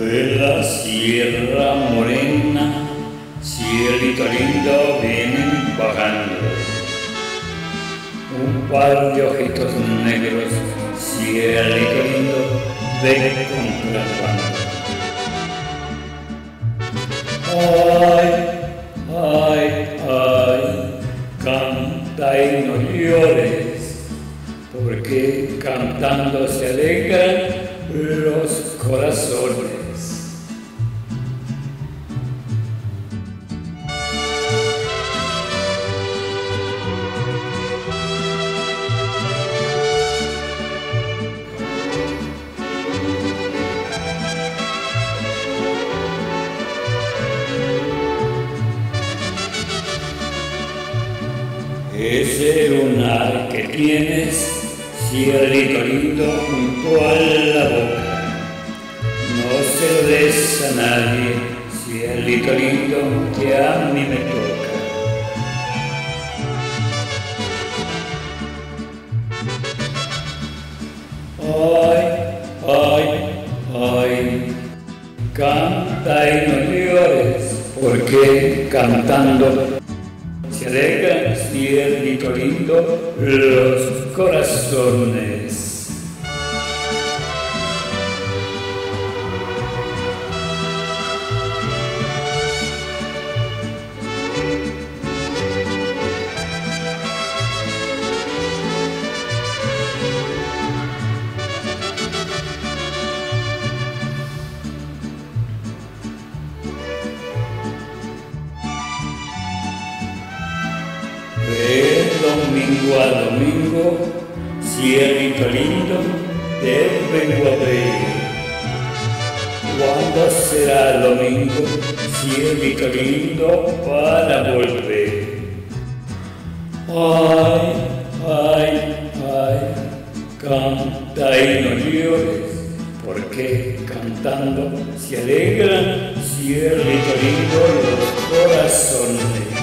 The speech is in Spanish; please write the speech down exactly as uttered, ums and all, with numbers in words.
De la Sierra Morena, cielito lindo, vienen bajando un par de ojitos negros, cielito lindo, ven contrabando. Ay, ay, ay, canta y no llores, porque cantando se alegran los corazones. Ese lunar que tienes, cielito lindo, junto a la boca, no se lo des a nadie, cielito lindo, que a mí me toca. Ay, ay, ay, canta y no llores, porque cantando se alegran, cielito lindo, los corazones. De domingo a domingo, cielito lindo, te vengo a ver. ¿Cuándo será el domingo, cielito lindo, para volver? Ay, ay, ay, canta y no llores, porque cantando se alegran, cielito lindo, los corazones.